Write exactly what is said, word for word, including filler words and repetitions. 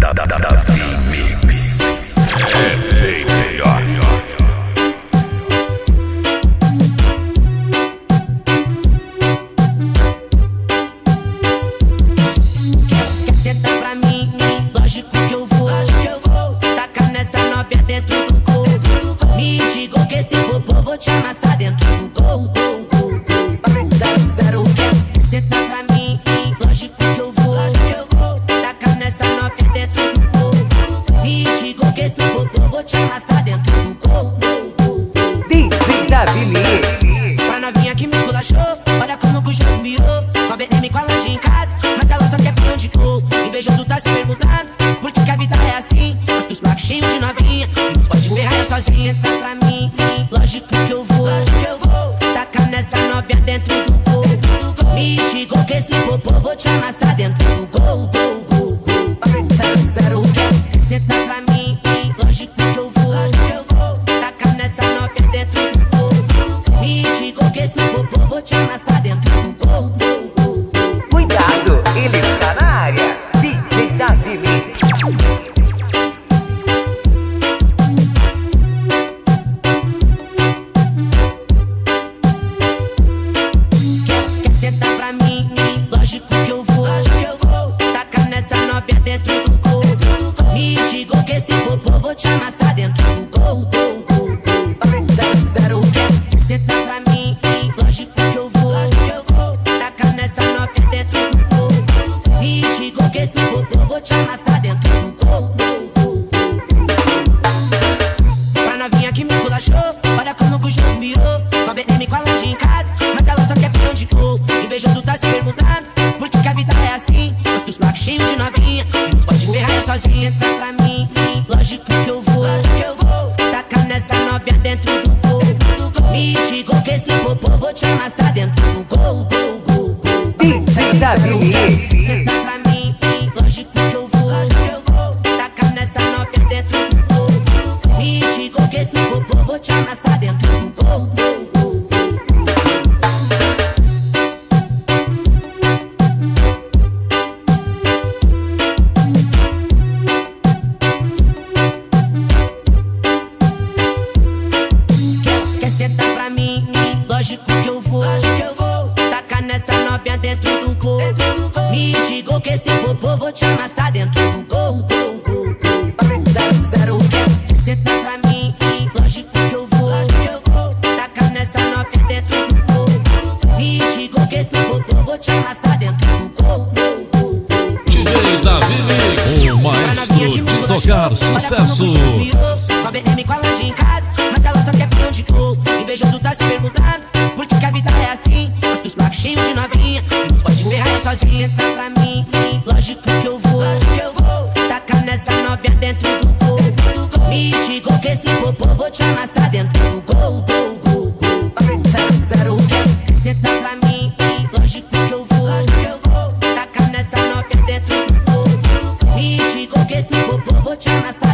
Vou te amassar dentro do gol, gol, gol, gol. Zero, zero, quer sentar pra mim? Lógico que eu vou, lógico que eu vou. Tacar nessa novinha dentro do gol. Me xingou que esse popô, vou te amassar dentro do gol, gol, gol, gol. D J Davi Mix. Pra novinha que me esculachou, olha como que o jogo virou. Com a B M com a Land em casa, mas ela só quer peão de gol. Invejoso tá se perguntando por que, que a vida é assim. Os teus placos cheios de novinha e nos pode ferrar sozinha. Senta pra mim, lógico que eu vou, lógico que eu vou. Tacar nessa novinha dentro do gol, do gol. Me xingou que esse popô, vou te amassar dentro do gol, gol, gol, gol. Zero, zero, quer senta pra mim? Lógico que eu vou, lógico que eu vou. Tacar nessa novinha dentro do gol, do gol. Me xingou que esse popô, vou te amassar dentro do gol, gol, gol, gol. Cuidado, ele está na área. D J Davi Mix. Senta pra mim, lógico que eu vou, lógico que eu vou. Tacar nessa novinha dentro do gol, do gol. Me xingou que esse popô, vou te amassar dentro do gol, gol, gol, gol. Zero, zero, quer senta pra mim? Lógico que eu vou, lógico que eu vou. Tacar nessa novinha dentro do gol, do gol. Me xingou que esse popô, vou te amassar dentro do gol, gol, gol, gol. Pra novinha que me esculachou, olha como que o jogo virou. Com a B M com a Land em casa, mas ela só quer peão de gol. Invejoso tá se perguntando por que, que a vida é assim. Os teus placos cheios de novinha e nos pode ferrar sozinha. Senta pra mim, lógico que eu vou, lógico que eu vou. Tacar nessa novinha dentro do gol, do gol. Me xingou que esse popô, vou te amassar dentro do gol, gol, gol, gol. D J Davi Mix. Senta pra mim, lógico que eu vou, lógico que eu vou. Tacar nessa novinha dentro do gol, do gol. Me xingou que esse popô, vou te amassar dentro do gol, gol, gol, gol. Senta pra mim, lógico que eu vou, lógico que eu vou. Tacar nessa novinha dentro do gol, do gol. Me xingou que esse popô, vou te amassar dentro do gol, gol, gol, gol. Zero, zero, quer senta pra mim? Lógico que eu vou, lógico que eu vou. Tacar nessa novinha dentro do gol, do gol. Me xingou que esse popô, vou te amassar dentro do gol, gol, gol, gol. D J Davi Mix, o maestro de tocar sucesso. Com a B M com a Land em casa, mas ela só quer peão de gol. Invejoso tá se perguntando por que, que a vida é assim. Os teus placos cheios de novinha e nos pode ferrar sozinha. Senta pra mim, lógico que eu vou, lógico que eu vou. Tacar nessa novinha dentro do gol, do gol. Me xingou que esse popô, vou te amassar dentro do gol, gol, gol, gol. Zero, zero, quer senta pra mim? Lógico que eu vou, lógico que eu vou. Tacar nessa novinha dentro do gol, do gol. Me xingou que esse popô, vou te amassar